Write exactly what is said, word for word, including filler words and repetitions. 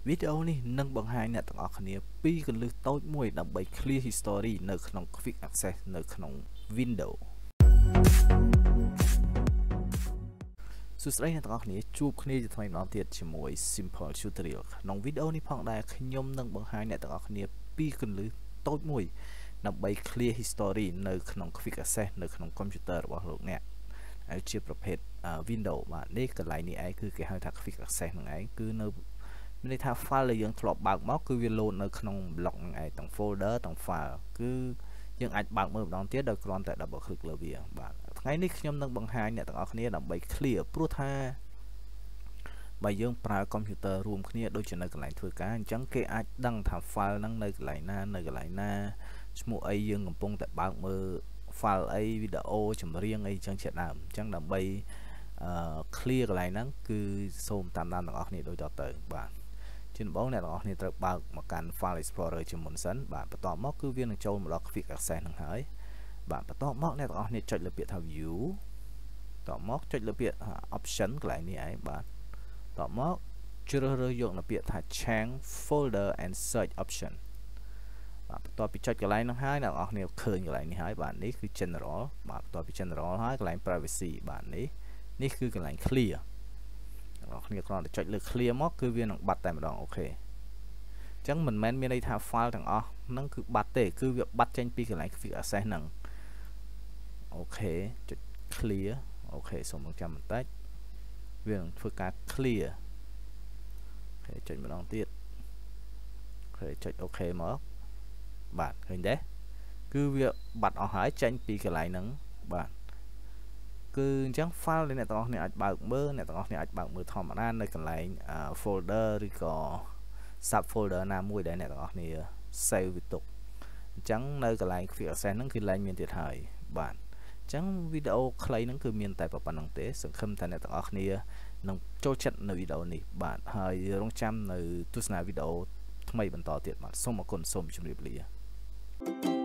video នេះនឹងបង្ហាញអ្នកទាំងអស់គ្នាពីគន្លឹះតូចមួយដើម្បី clear history នៅក្នុង quick access នៅក្នុង Windows សួស្តីអ្នកទាំងអស់គ្នាជួបគ្នាជាថ្មីម្ដងទៀតជាមួយ Simple Tutorial ក្នុង video នេះផងដែរខ្ញុំនឹងបង្ហាញអ្នកទាំងអស់គ្នាពីគន្លឹះតូចមួយដើម្បី clear history នៅក្នុង quick access នៅក្នុង computer របស់លោកអ្នកហើយជាប្រភេទ Windows បាទនេះកន្លែងនេះឯងគឺគេហៅថា quick access ហ្នឹងឯងគឺនៅមានន័យថា file ដែលយើងធ្លាប់បើកមកគឺវា load នៅក្នុង block ហ្នឹងឯងទាំង folder ទាំង file គឺយើងអាចបើកមើលម្ដងទៀតដោយគ្រាន់តែ double click លើវាបាទថ្ងៃនេះខ្ញុំនឹងបង្ហាញអ្នកទាំងអស់គ្នាដើម្បី clear ព្រោះថាបើយើងប្រើ computer រួមគ្នាដូចជានៅកន្លែងធ្វើការអញ្ចឹងគេអាចដឹងថា file ហ្នឹងនៅកន្លែងណានៅកន្លែងណាឈ្មោះអីយើងកំពុងតែបើកមើល file អី video ចម្រៀងអីចឹងជាដើមអញ្ចឹងដើម្បីអឺ clear កន្លែងហ្នឹងគឺសូមតាមដានទាំងអស់គ្នាដូចតទៅបាទជាដំបូងអ្នកទាំងអស់គ្នាត្រូវបើកមកកាន់ File Explorer ជាមុនសិនបាទបន្ទាប់មកគឺវានឹងចូលមកដល់ Quick Access ហ្នឹងហើយបាទបន្ទាប់មកអ្នកទាំងអស់គ្នាចុចលើពាក្យថា View បន្ទាប់មកចុចលើពាក្យ Option កន្លែងនេះឯងបាទបន្ទាប់មកជ្រើសរើសយកនៅពាក្យថា Change Folder and Search Option បាទបន្ទាប់ពីចុចកន្លែងហ្នឹងហើយអ្នកទាំងអស់គ្នាឃើញកន្លែងនេះហើយបាទនេះគឺ General បាទបន្ទាប់ពី General ហើយកន្លែង Privacy បាទនេះនេះគឺកន្លែង Clearអ្នកគ្នាគ្រាន់តែចុចលើ clear មកគឺវានឹងបាត់តែម្ដងអូខេអញ្ចឹងមិនមែនមានន័យថា file ទាំងអស់ហ្នឹងគឺបាត់ទេគឺវាបាត់ចេញពីកន្លែង quick access ហ្នឹងអូខេចុច clear អូខេសូមរងចាំបន្តិចវានឹងធ្វើការ clear អូខេចុចម្ដងទៀតអូខេចុចអូខេមកបាទឃើញទេគឺវាបាត់អស់ហើយចេញពីកន្លែងហ្នឹងបាទគឺអញ្ចឹង file ដែលអ្នកទាំងអស់គ្នាអាចបើកមើលអ្នកទាំងអស់គ្នាអាចបើកមើលធម្មតានៅកន្លែង folder ឬក៏ sub folder ណាមួយដែលអ្នកទាំងអស់គ្នា save វាទុកអញ្ចឹងនៅកន្លែង quick access ហ្នឹងគឺឡើងមានទៀតហើយបាទអញ្ចឹងវីដេអូខ្លីហ្នឹងគឺមានតែប៉ុណ្្នឹងទេសង្ឃឹមថាអ្នកទាំងអស់គ្នានឹងចូលចិត្តនៅវីដេអូនេះបាទហើយរងចាំនៅទស្សនាវីដេអូថ្មីបន្តទៀតបាទសូមអរគុណសូមជម្រាបលា